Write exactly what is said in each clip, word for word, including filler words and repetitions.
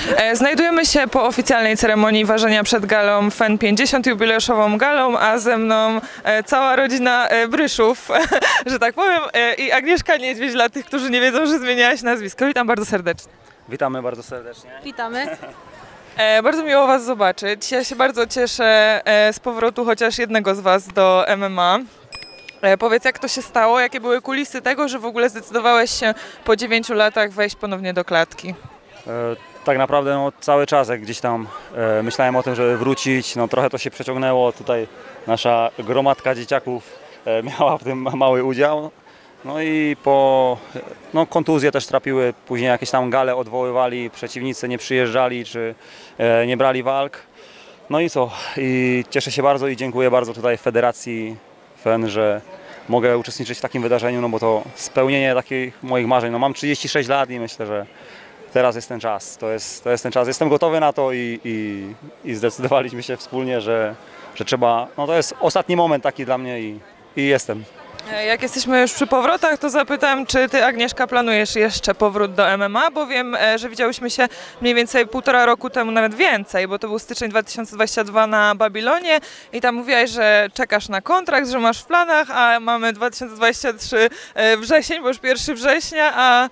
Znajdujemy się po oficjalnej ceremonii ważenia przed galą F E N pięćdziesiąt, jubileuszową galą, a ze mną cała rodzina Bryszów, że tak powiem, i Agnieszka Niedźwiedź, dla tych, którzy nie wiedzą, że zmieniałaś nazwisko. Witam bardzo serdecznie. Witamy bardzo serdecznie. Witamy. Bardzo miło Was zobaczyć. Ja się bardzo cieszę z powrotu chociaż jednego z Was do M M A. Powiedz, jak to się stało, jakie były kulisy tego, że w ogóle zdecydowałeś się po dziewięciu latach wejść ponownie do klatki? E, tak naprawdę no, cały czas jak gdzieś tam e, myślałem o tym, żeby wrócić, no trochę to się przeciągnęło. Tutaj nasza gromadka dzieciaków e, miała w tym mały udział. No i po no, kontuzje też trapiły, później jakieś tam gale odwoływali, przeciwnicy nie przyjeżdżali czy e, nie brali walk. No i co? I cieszę się bardzo i dziękuję bardzo tutaj Federacji F E N, że mogę uczestniczyć w takim wydarzeniu, no bo to spełnienie takich moich marzeń. No mam trzydzieści sześć lat i myślę, że teraz jest ten czas, to jest, to jest ten czas. Jestem gotowy na to i, i, i zdecydowaliśmy się wspólnie, że, że trzeba, no to jest ostatni moment taki dla mnie i, i jestem. Jak jesteśmy już przy powrotach, to zapytam, czy Ty, Agnieszka, planujesz jeszcze powrót do M M A, bo wiem, że widziałyśmy się mniej więcej półtora roku temu, nawet więcej, bo to był styczeń dwa tysiące dwudziesty drugi na Babilonie i tam mówiłaś, że czekasz na kontrakt, że masz w planach, a mamy dwa tysiące dwudziesty trzeci wrzesień, bo już pierwszego września, a,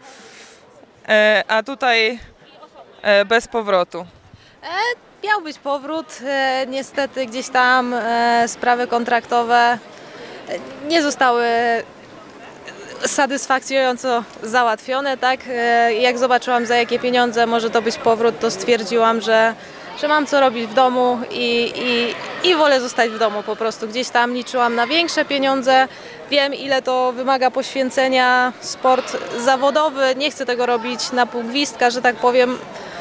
a tutaj bez powrotu. E, miał być powrót, e, niestety gdzieś tam e, sprawy kontraktowe nie zostały satysfakcjonująco załatwione, tak? Jak zobaczyłam, za jakie pieniądze może to być powrót, to stwierdziłam, że, że mam co robić w domu i, i, i wolę zostać w domu po prostu. Gdzieś tam liczyłam na większe pieniądze, wiem, ile to wymaga poświęcenia, sport zawodowy, nie chcę tego robić na pół gwizdka, że tak powiem,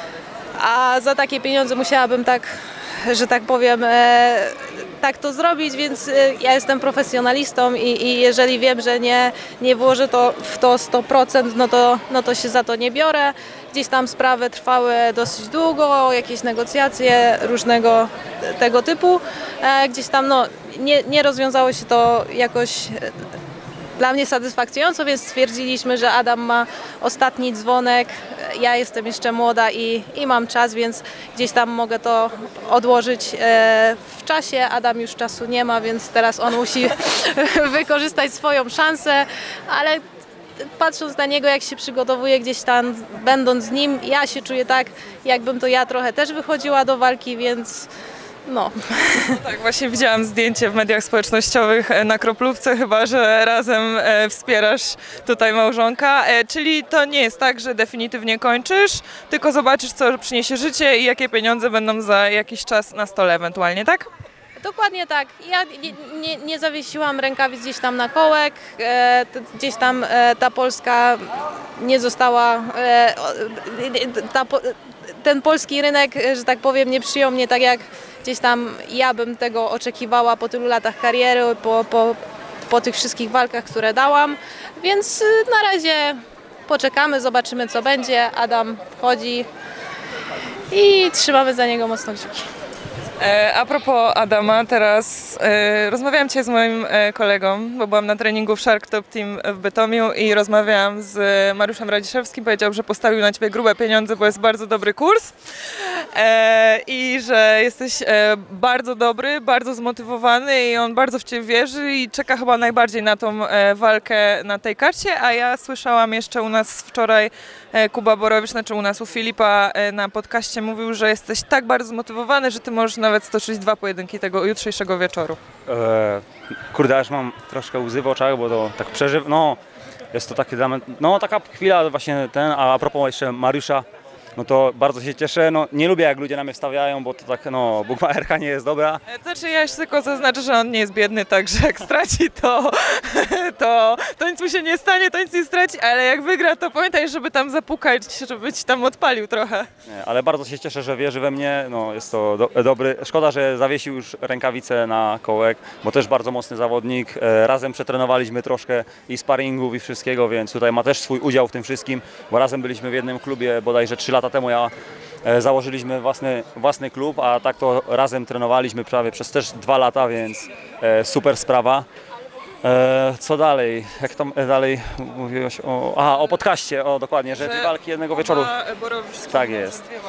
a za takie pieniądze musiałabym tak, że tak powiem, e, tak to zrobić, więc e, ja jestem profesjonalistą i, i jeżeli wiem, że nie, nie włożę to w to sto procent, no to, no to się za to nie biorę. Gdzieś tam sprawy trwały dosyć długo, jakieś negocjacje różnego tego typu. E, gdzieś tam no, nie, nie rozwiązało się to jakoś dla mnie satysfakcjonująco, więc stwierdziliśmy, że Adam ma ostatni dzwonek, ja jestem jeszcze młoda i, i mam czas, więc gdzieś tam mogę to odłożyć e, w czasie. Adam już czasu nie ma, więc teraz on musi wykorzystać swoją szansę, ale patrząc na niego, jak się przygotowuje gdzieś tam, będąc z nim, ja się czuję tak, jakbym to ja trochę też wychodziła do walki, więc no. No tak, właśnie widziałam zdjęcie w mediach społecznościowych na kroplówce, chyba że razem wspierasz tutaj małżonka, czyli to nie jest tak, że definitywnie kończysz, tylko zobaczysz, co przyniesie życie i jakie pieniądze będą za jakiś czas na stole ewentualnie, tak? Dokładnie tak. Ja nie, nie, nie zawiesiłam rękawic gdzieś tam na kołek, e, gdzieś tam e, ta Polska nie została, e, ta, ten polski rynek, że tak powiem, nie przyjął mnie tak, jak gdzieś tam ja bym tego oczekiwała po tylu latach kariery, po, po, po tych wszystkich walkach, które dałam, więc na razie poczekamy, zobaczymy, co będzie. Adam wchodzi i trzymamy za niego mocno kciuki. A propos Adama, teraz e, rozmawiałam dzisiaj z moim e, kolegą, bo byłam na treningu w Shark Top Team w Bytomiu i rozmawiałam z Mariuszem Radziszewskim, powiedział, że postawił na Ciebie grube pieniądze, bo jest bardzo dobry kurs e, i że jesteś e, bardzo dobry, bardzo zmotywowany i on bardzo w Ciebie wierzy i czeka chyba najbardziej na tą e, walkę na tej karcie, a ja słyszałam jeszcze u nas wczoraj e, Kuba Borowicz, znaczy u nas u Filipa e, na podcaście mówił, że jesteś tak bardzo zmotywowany, że Ty możesz na nawet stoczyć dwa pojedynki tego jutrzejszego wieczoru. E, kurde, aż mam troszkę łzy w oczach, bo to tak przeżyw... No, jest to takie dla mnie... No, taka chwila właśnie ten, a, a propos jeszcze Mariusza, no to bardzo się cieszę. No, nie lubię, jak ludzie na mnie wstawiają, bo to tak, no, bukmacherka nie jest dobra. Znaczy, ja jeszcze tylko zaznaczę, że on nie jest biedny, także jak straci, to, to, to nic mu się nie stanie, to nic nie straci, ale jak wygra, to pamiętaj, żeby tam zapukać, żeby ci tam odpalił trochę. Nie, ale bardzo się cieszę, że wierzy we mnie, no, jest to do, dobry. Szkoda, że zawiesił już rękawice na kołek, bo też bardzo mocny zawodnik. E, razem przetrenowaliśmy troszkę i sparingów i wszystkiego, więc tutaj ma też swój udział w tym wszystkim, bo razem byliśmy w jednym klubie bodajże trzy lata temu. Ja e, założyliśmy własny, własny klub, a tak to razem trenowaliśmy prawie przez też dwa lata, więc e, super sprawa. E, co dalej? Jak to e, dalej mówiłeś o... Aha, o podcaście, o dokładnie, że, że dwie walki jednego wieczoru. Borowicz tak jest. Dwie walki.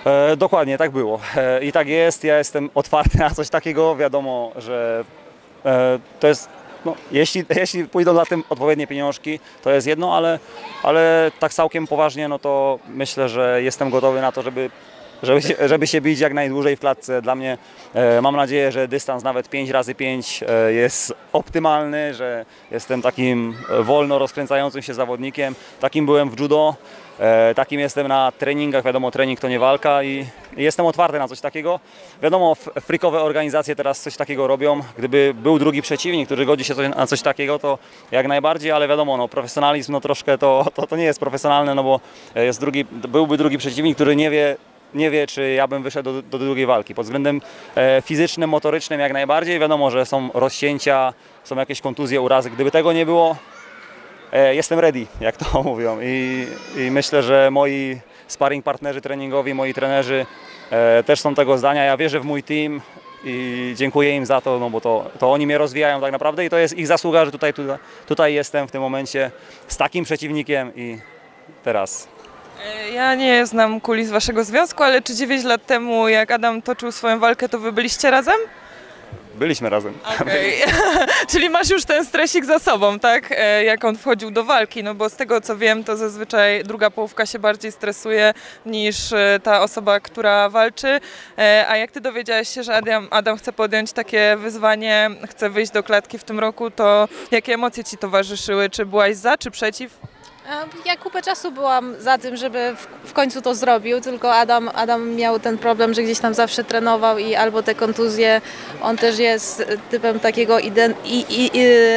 E, dokładnie, tak było. E, I tak jest, ja jestem otwarty na coś takiego. Wiadomo, że e, to jest, no, jeśli, jeśli pójdą za tym odpowiednie pieniążki, to jest jedno, ale, ale tak całkiem poważnie, no to myślę, że jestem gotowy na to, żeby, żeby, się, żeby się bić jak najdłużej w klatce. Dla mnie e, mam nadzieję, że dystans nawet pięć razy pięć e, jest optymalny, że jestem takim wolno rozkręcającym się zawodnikiem. Takim byłem w judo. E, takim jestem na treningach, wiadomo, trening to nie walka i, i jestem otwarty na coś takiego. Wiadomo, freakowe organizacje teraz coś takiego robią. Gdyby był drugi przeciwnik, który godzi się coś, na coś takiego, to jak najbardziej, ale wiadomo, no, profesjonalizm no, troszkę to, to, to nie jest profesjonalne, no bo jest drugi, byłby drugi przeciwnik, który nie wie, nie wie, czy ja bym wyszedł do, do drugiej walki. Pod względem e, fizycznym, motorycznym jak najbardziej. Wiadomo, że są rozcięcia, są jakieś kontuzje, urazy. Gdyby tego nie było, jestem ready, jak to mówią, i, i myślę, że moi sparring partnerzy treningowi, moi trenerzy e, też są tego zdania. Ja wierzę w mój team i dziękuję im za to, no bo to, to oni mnie rozwijają tak naprawdę i to jest ich zasługa, że tutaj, tutaj, tutaj jestem w tym momencie z takim przeciwnikiem i teraz. Ja nie znam kulis waszego związku, ale czy dziewięć lat temu, jak Adam toczył swoją walkę, to wy byliście razem? Byliśmy razem. Okej. Czyli masz już ten stresik za sobą, tak? E, Jak on wchodził do walki, no bo z tego co wiem, to zazwyczaj druga połówka się bardziej stresuje niż e, ta osoba, która walczy. E, A jak ty dowiedziałeś się, że Adam, Adam chce podjąć takie wyzwanie, chce wyjść do klatki w tym roku, to jakie emocje ci towarzyszyły? Czy byłaś za, czy przeciw? Ja kupę czasu byłam za tym, żeby w, w końcu to zrobił, tylko Adam, Adam miał ten problem, że gdzieś tam zawsze trenował i albo te kontuzje, on też jest typem takiego iden, i, i,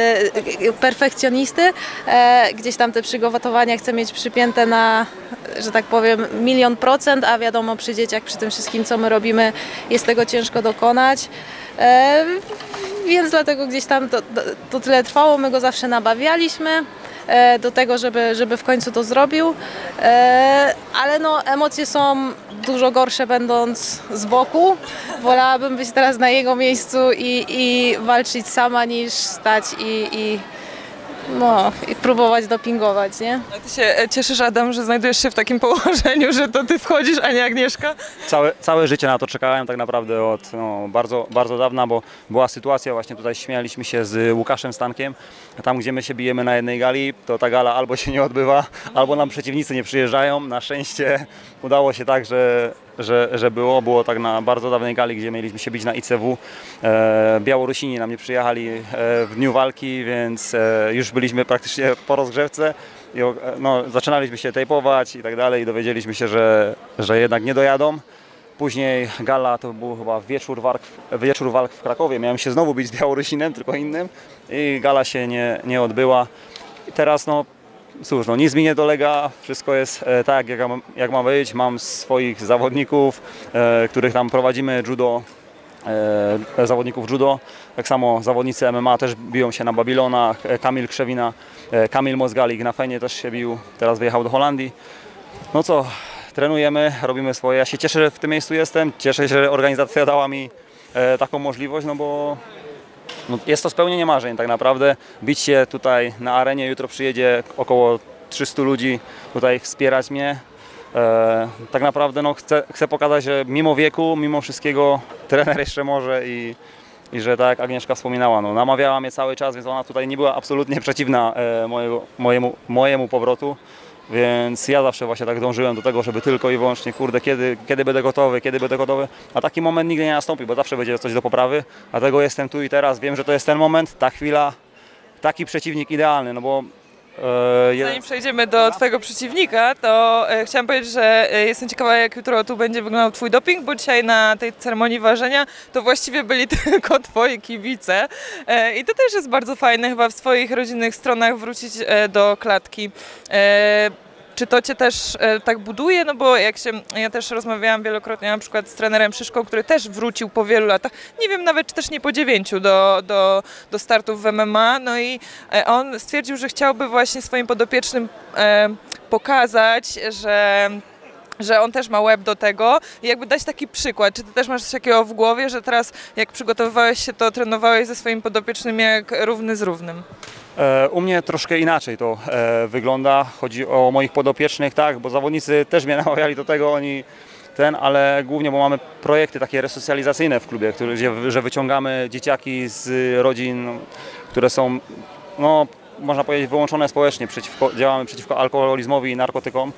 i, perfekcjonisty, e, gdzieś tam te przygotowania chce mieć przypięte na, że tak powiem, milion procent, a wiadomo, przy dzieciach, przy tym wszystkim, co my robimy, jest tego ciężko dokonać. E, więc dlatego gdzieś tam to, to, to tyle trwało, my go zawsze nabawialiśmy do tego, żeby, żeby w końcu to zrobił, ale no, emocje są dużo gorsze będąc z boku. Wolałabym być teraz na jego miejscu i, i walczyć sama niż stać i, i, no, i próbować dopingować, nie? A ty się cieszysz, Adam, że znajdujesz się w takim położeniu, że to ty wchodzisz, a nie Agnieszka? Całe, całe życie na to czekałem tak naprawdę od no, bardzo, bardzo dawna, bo była sytuacja, właśnie tutaj śmialiśmy się z Łukaszem Stankiem, tam gdzie my się bijemy na jednej gali, to ta gala albo się nie odbywa, albo nam przeciwnicy nie przyjeżdżają. Na szczęście udało się tak, że, że, że było, było tak na bardzo dawnej gali, gdzie mieliśmy się bić na I C W. E, Białorusini nam nie przyjechali e, w dniu walki, więc e, już byliśmy praktycznie po rozgrzewce. I, no, zaczynaliśmy się tejpować i tak dalej i dowiedzieliśmy się, że, że jednak nie dojadą. Później gala to był chyba wieczór walk, wieczór walk w Krakowie. Miałem się znowu bić z Białorusinem, tylko innym i gala się nie, nie odbyła. I teraz no cóż, no nic mi nie dolega, wszystko jest e, tak jak, jak ma być. Mam swoich zawodników, e, których tam prowadzimy judo. E, zawodników judo, tak samo zawodnicy M M A też biją się na Babilonach, e, Kamil Krzewina, e, Kamil Mozgalik na Fenie też się bił, teraz wyjechał do Holandii. No co, trenujemy, robimy swoje, ja się cieszę, że w tym miejscu jestem, cieszę się, że organizacja dała mi e, taką możliwość, no bo no, jest to spełnienie marzeń tak naprawdę, bić się tutaj na arenie, jutro przyjedzie około trzystu ludzi tutaj wspierać mnie. E, tak naprawdę no, chcę, chcę pokazać, że mimo wieku, mimo wszystkiego trener jeszcze może i, i że tak jak Agnieszka wspominała, no, namawiała mnie cały czas, więc ona tutaj nie była absolutnie przeciwna e, mojego, mojemu, mojemu powrotu, więc ja zawsze właśnie tak dążyłem do tego, żeby tylko i wyłącznie, kurde, kiedy, kiedy będę gotowy, kiedy będę gotowy, a taki moment nigdy nie nastąpi, bo zawsze będzie coś do poprawy, dlatego jestem tu i teraz, wiem, że to jest ten moment, ta chwila, taki przeciwnik idealny, no bo Zanim przejdziemy do twojego przeciwnika, to e, chciałam powiedzieć, że e, jestem ciekawa, jak jutro tu będzie wyglądał twój doping, bo dzisiaj na tej ceremonii ważenia to właściwie byli tylko twoi kibice e, i to też jest bardzo fajne chyba w swoich rodzinnych stronach wrócić e, do klatki. E, Czy to cię też e, tak buduje? No bo jak się, ja też rozmawiałam wielokrotnie na przykład z trenerem Szyszką, który też wrócił po wielu latach, nie wiem nawet czy też nie po dziewięciu do, do, do startów w M M A, no i e, on stwierdził, że chciałby właśnie swoim podopiecznym e, pokazać, że że on też ma łeb do tego i jakby dać taki przykład. Czy ty też masz coś takiego w głowie, że teraz jak przygotowywałeś się, to trenowałeś ze swoim podopiecznym jak równy z równym? U mnie troszkę inaczej to wygląda. Chodzi o moich podopiecznych, tak, bo zawodnicy też mnie namawiali do tego, oni ten, ale głównie, bo mamy projekty takie resocjalizacyjne w klubie, które, gdzie, że wyciągamy dzieciaki z rodzin, które są, no, można powiedzieć, wyłączone społecznie, przeciwko, działamy przeciwko alkoholizmowi i narkotykom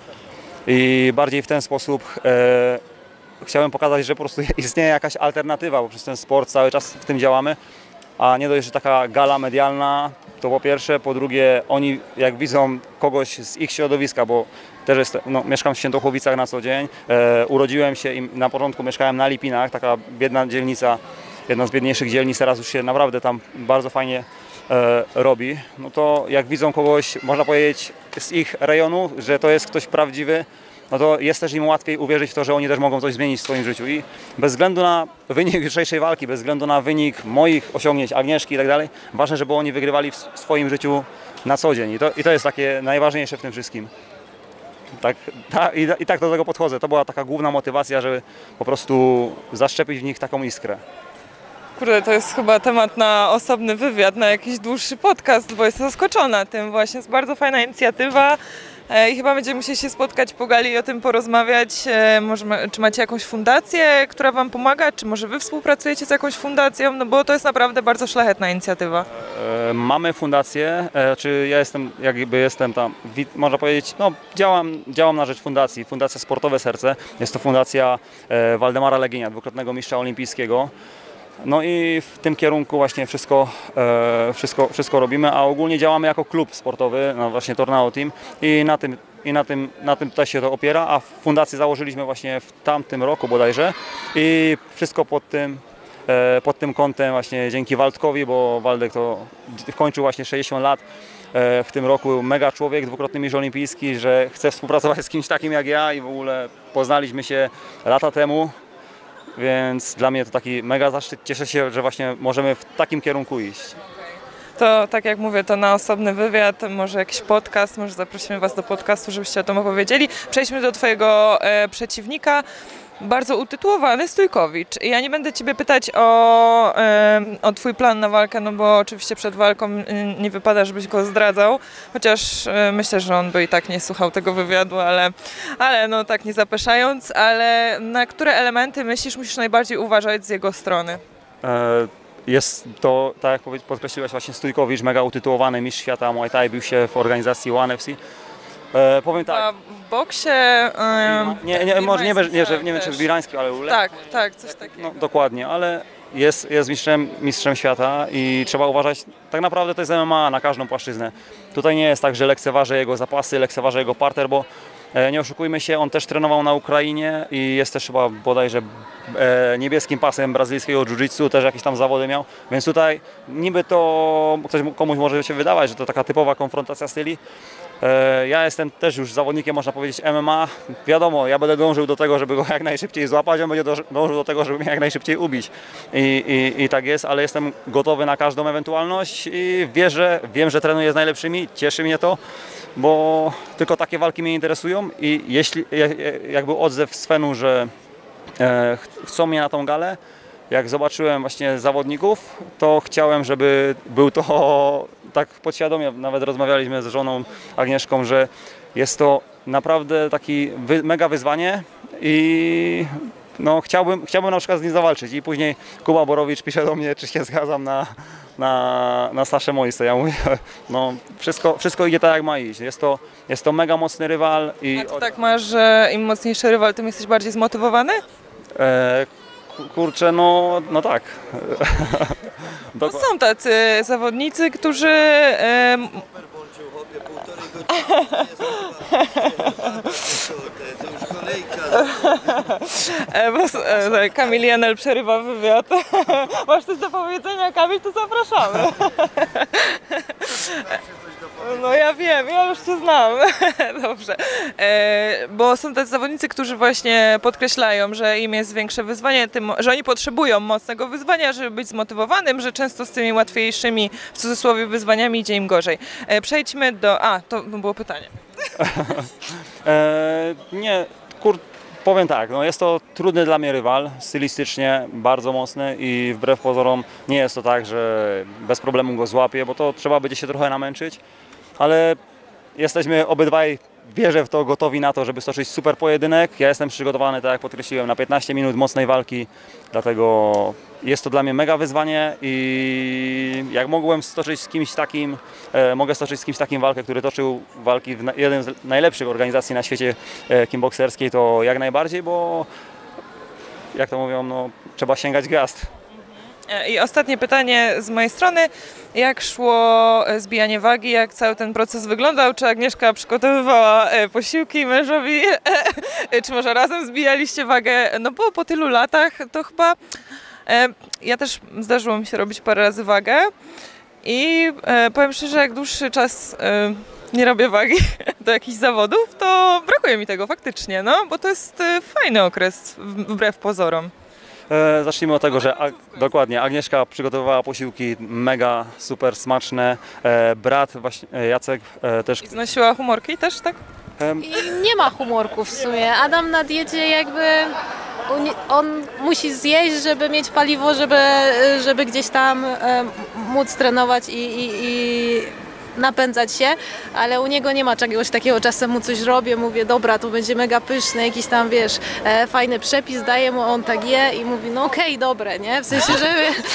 i bardziej w ten sposób e, chciałem pokazać, że po prostu istnieje jakaś alternatywa, bo przez ten sport cały czas w tym działamy, a nie dość, że taka gala medialna, to po pierwsze, po drugie oni jak widzą kogoś z ich środowiska, bo też jest, no, mieszkam w Świętochłowicach na co dzień, e, urodziłem się i na początku mieszkałem na Lipinach, taka biedna dzielnica, jedna z biedniejszych dzielnic, teraz już się naprawdę tam bardzo fajnie e, robi, no to jak widzą kogoś, można powiedzieć, z ich rejonu, że to jest ktoś prawdziwy, no to jest też im łatwiej uwierzyć w to, że oni też mogą coś zmienić w swoim życiu i bez względu na wynik jutrzejszej walki, bez względu na wynik moich osiągnięć, Agnieszki i tak dalej, ważne, żeby oni wygrywali w swoim życiu na co dzień i to, i to jest takie najważniejsze w tym wszystkim. Tak, ta, i, I tak do tego podchodzę. To była taka główna motywacja, żeby po prostu zaszczepić w nich taką iskrę. Kurde, to jest chyba temat na osobny wywiad, na jakiś dłuższy podcast, bo jestem zaskoczona tym właśnie. Jest bardzo fajna inicjatywa i chyba będziemy musieli się spotkać po gali i o tym porozmawiać. Może, czy macie jakąś fundację, która wam pomaga, czy może wy współpracujecie z jakąś fundacją, no bo to jest naprawdę bardzo szlachetna inicjatywa. E, mamy fundację, e, czy ja jestem, jakby jestem tam, można powiedzieć, no działam, działam na rzecz fundacji, Fundacja Sportowe Serce. Jest to fundacja e, Waldemara Legienia, dwukrotnego mistrza olimpijskiego. No i w tym kierunku właśnie wszystko, e, wszystko, wszystko robimy, a ogólnie działamy jako klub sportowy, no właśnie Tornado Team i na tym, i na tym, na tym też się to opiera, a fundację założyliśmy właśnie w tamtym roku bodajże i wszystko pod tym, e, pod tym kątem właśnie dzięki Waldkowi, bo Waldek to kończył właśnie sześćdziesiąt lat e, w tym roku, mega człowiek, dwukrotny mistrz olimpijski, że chce współpracować z kimś takim jak ja i w ogóle poznaliśmy się lata temu. Więc dla mnie to taki mega zaszczyt. Cieszę się, że właśnie możemy w takim kierunku iść. To tak jak mówię, to na osobny wywiad, może jakiś podcast, może zaprosimy was do podcastu, żebyście o tym opowiedzieli. Przejdźmy do twojego e, przeciwnika. Bardzo utytułowany Stójkowicz. Ja nie będę ciebie pytać o, e, o twój plan na walkę, no bo oczywiście przed walką nie wypada, żebyś go zdradzał, chociaż e, myślę, że on by i tak nie słuchał tego wywiadu, ale, ale no tak nie zapeszając, ale na które elementy myślisz, musisz najbardziej uważać z jego strony? E, jest to, tak jak podkreśliłeś, właśnie Stójkowicz, mega utytułowany mistrz świata Muay Thai, bił się w organizacji One F C. E, powiem tak. A w boksie... Um, nie, nie, może nie, nie, że, nie wiem, czy w irańskim, ale ule. Tak, tak, coś takiego. No, dokładnie, ale jest, jest mistrzem, mistrzem świata i trzeba uważać, tak naprawdę to jest M M A na każdą płaszczyznę. Tutaj nie jest tak, że lekceważę jego zapasy, lekceważę jego parter, bo e, nie oszukujmy się, on też trenował na Ukrainie i jest też chyba bodajże e, niebieskim pasem brazylijskiego jiu-jitsu, też jakieś tam zawody miał, więc tutaj niby to ktoś, komuś może się wydawać, że to taka typowa konfrontacja styli. Ja jestem też już zawodnikiem, można powiedzieć, M M A. Wiadomo, ja będę dążył do tego, żeby go jak najszybciej złapać, on będzie dążył do tego, żeby mnie jak najszybciej ubić. I, i, i tak jest, ale jestem gotowy na każdą ewentualność i wierzę, wiem, że trenuję z najlepszymi, cieszy mnie to, bo tylko takie walki mnie interesują i jeśli jak był odzew z Fenu, że e, chcą mnie na tą galę, jak zobaczyłem właśnie zawodników, to chciałem, żeby był to tak podświadomie, nawet rozmawialiśmy z żoną Agnieszką, że jest to naprawdę taki wy, mega wyzwanie i no, chciałbym, chciałbym na przykład z nim zawalczyć i później Kuba Borowicz pisze do mnie, czy się zgadzam na, na, na Saszę Moistę. Ja mówię, no wszystko, wszystko idzie tak jak ma iść. Jest to, jest to mega mocny rywal. I A ty tak masz, że im mocniejszy rywal, tym jesteś bardziej zmotywowany? E, kurczę, no, no tak. No są tacy zawodnicy, którzy... E, e, bo, e, Kamil Janel przerywa wywiad. Masz coś do powiedzenia, Kamil, to zapraszamy. No ja wiem, ja już Cię znam. Dobrze. E, bo są tacy zawodnicy, którzy właśnie podkreślają, że im jest większe wyzwanie, tym, że oni potrzebują mocnego wyzwania, żeby być zmotywowanym, że często z tymi łatwiejszymi, w cudzysłowie, wyzwaniami idzie im gorzej. E, przejdźmy do... A, to było pytanie. e, nie, kur... Powiem tak, no jest to trudny dla mnie rywal, stylistycznie bardzo mocny i wbrew pozorom nie jest to tak, że bez problemu go złapię, bo to trzeba będzie się trochę namęczyć, ale jesteśmy obydwaj wierzę w to, gotowi na to, żeby stoczyć super pojedynek. Ja jestem przygotowany, tak jak podkreśliłem, na piętnaście minut mocnej walki, dlatego jest to dla mnie mega wyzwanie i jak mogłem stoczyć z kimś takim, e, mogę stoczyć z kimś takim walkę, który toczył walki w na, jeden z najlepszych organizacji na świecie e, kickbokserskiej, to jak najbardziej, bo jak to mówią, no, trzeba sięgać gwiazd. I ostatnie pytanie z mojej strony. Jak szło zbijanie wagi? Jak cały ten proces wyglądał? Czy Agnieszka przygotowywała e, posiłki mężowi? E, czy może razem zbijaliście wagę? No bo po tylu latach to chyba... E, ja też zdarzyło mi się robić parę razy wagę i e, powiem szczerze, jak dłuższy czas e, nie robię wagi do jakichś zawodów, to brakuje mi tego faktycznie, no bo to jest e, fajny okres wbrew pozorom. E, zacznijmy od tego, że Ag dokładnie Agnieszka przygotowywała posiłki mega super smaczne. E, brat właśnie e, Jacek e, też. I znosiła humorki też, tak? E, I nie ma humorków w sumie. Adam na diecie jakby on- on musi zjeść, żeby mieć paliwo, żeby, żeby gdzieś tam e, móc trenować i, i, i napędzać się, ale u niego nie ma czegoś takiego, czasem mu coś robię, mówię, dobra, to będzie mega pyszne, jakiś tam, wiesz, e, fajny przepis, daję mu, on tak je i mówi, no okej, dobre, nie? W sensie, że,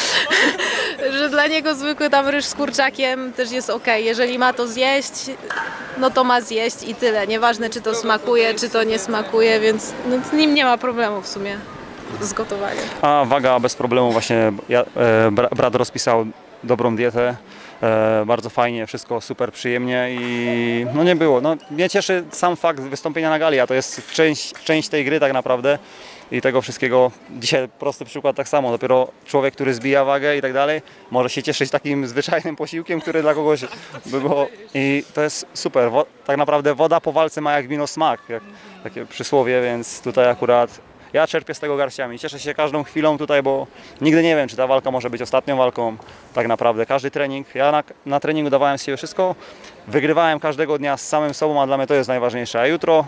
że dla niego zwykły tam ryż z kurczakiem też jest okej. Jeżeli ma to zjeść, no to ma zjeść i tyle. Nieważne, czy to smakuje, czy to nie smakuje, więc no, z nim nie ma problemu w sumie z gotowaniem. a waga bez problemu właśnie. Ja, e, bra, brat rozpisał dobrą dietę. E, bardzo fajnie, wszystko super przyjemnie i no nie było. No, mnie cieszy sam fakt wystąpienia na gali, a to jest część, część tej gry tak naprawdę i tego wszystkiego. Dzisiaj prosty przykład tak samo, dopiero człowiek, który zbija wagę i tak dalej, może się cieszyć takim zwyczajnym posiłkiem, który dla kogoś by było i to jest super. Wo tak naprawdę woda po walce ma jak wino smak, jak takie przysłowie, więc tutaj akurat ja czerpię z tego garściami. Cieszę się każdą chwilą tutaj, bo nigdy nie wiem, czy ta walka może być ostatnią walką. Tak naprawdę każdy trening, ja na, na treningu dawałem z siebie wszystko, wygrywałem każdego dnia z samym sobą, a dla mnie to jest najważniejsze. A jutro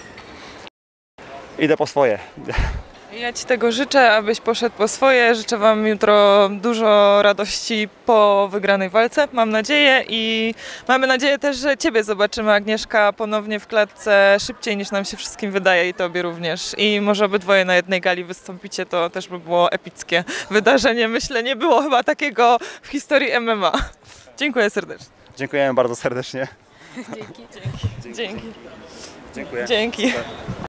idę po swoje. Ja Ci tego życzę, abyś poszedł po swoje. Życzę Wam jutro dużo radości po wygranej walce, mam nadzieję. I mamy nadzieję też, że Ciebie zobaczymy, Agnieszka, ponownie w klatce szybciej niż nam się wszystkim wydaje i Tobie również. I może obydwoje na jednej gali wystąpicie, to też by było epickie wydarzenie. Myślę, nie było chyba takiego w historii M M A. Dziękuję serdecznie. Dziękujemy bardzo serdecznie. Dzięki. Dzięki. Dziękuję. Dzięki.